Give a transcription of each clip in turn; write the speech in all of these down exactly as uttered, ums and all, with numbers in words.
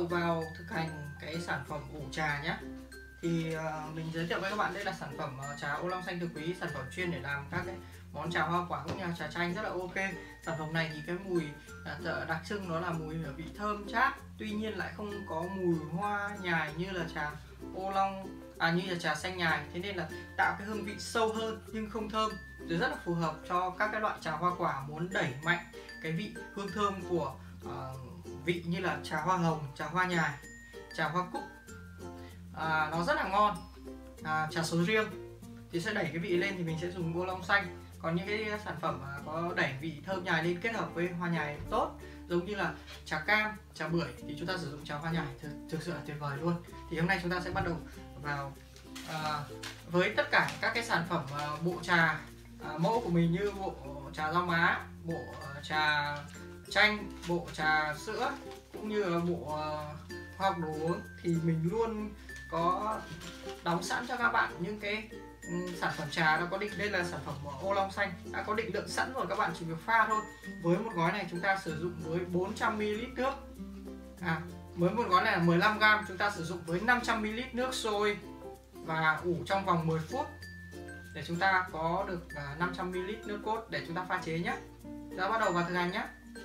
đầu vào thực hành cái sản phẩm ủ trà nhé. Thì uh, mình giới thiệu với các bạn đây là sản phẩm uh, trà ô long xanh từ quý, sản phẩm chuyên để làm các cái món trà hoa quả cũng như là trà chanh rất là ok. Sản phẩm này thì cái mùi uh, đặc trưng đó là mùi vị thơm chát, tuy nhiên lại không có mùi hoa nhài như là trà ô long à như là trà xanh nhài, thế nên là tạo cái hương vị sâu hơn nhưng không thơm, rồi rất là phù hợp cho các cái loại trà hoa quả muốn đẩy mạnh cái vị hương thơm của uh, vị như là trà hoa hồng, trà hoa nhài, trà hoa cúc. À, nó rất là ngon. À, trà sấu riêng thì sẽ đẩy cái vị lên thì mình sẽ dùng ô long xanh, còn những cái sản phẩm mà có đẩy vị thơm nhài lên kết hợp với hoa nhài tốt, giống như là trà cam, trà bưởi thì chúng ta sử dụng trà hoa nhài thực, thực sự là tuyệt vời luôn. Thì hôm nay chúng ta sẽ bắt đầu vào à, với tất cả các cái sản phẩm à, bộ trà à, mẫu của mình, như bộ trà rau má, bộ à, trà chanh, bộ trà sữa cũng như là bộ à, hoa học đồ uống, thì mình luôn có đóng sẵn cho các bạn những cái um, sản phẩm trà đã có định. Đây là sản phẩm của ô long xanh đã có định lượng sẵn rồi, các bạn chỉ việc pha thôi. Với một gói này chúng ta sử dụng với bốn trăm mi li lít nước. À, với một gói này là mười lăm gam, chúng ta sử dụng với năm trăm mi li lít nước sôi và ủ trong vòng mười phút để chúng ta có được uh, năm trăm mi li lít nước cốt để chúng ta pha chế nhé. Chúng ta bắt đầu vào thực hành nhé.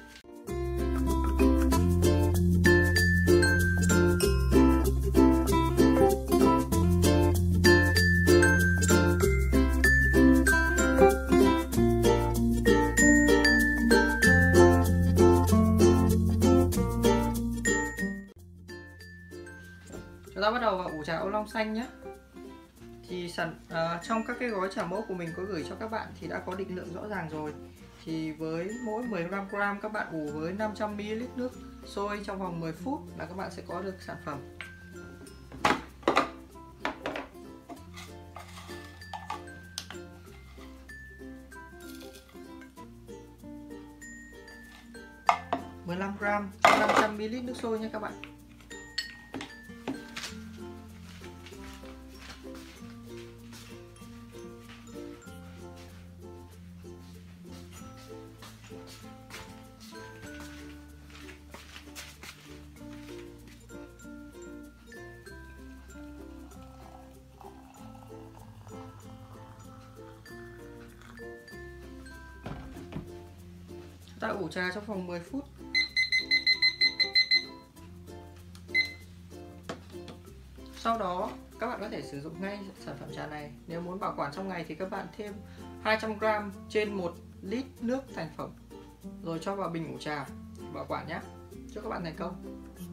Chúng ta bắt đầu vào ủ trà ô long xanh nhé. Thì sản uh, trong các cái gói trà mẫu của mình có gửi cho các bạn thì đã có định lượng rõ ràng rồi. Thì với mỗi mười lăm gam các bạn ủ với năm trăm mi li lít nước sôi trong vòng mười phút là các bạn sẽ có được sản phẩm. mười lăm gam năm trăm mi li lít nước sôi nha các bạn. Ta ủ trà trong vòng mười phút. Sau đó các bạn có thể sử dụng ngay sản phẩm trà này. Nếu muốn bảo quản trong ngày thì các bạn thêm hai trăm gam trên một lít nước thành phẩm rồi cho vào bình ủ trà bảo quản nhé. Chúc các bạn thành công.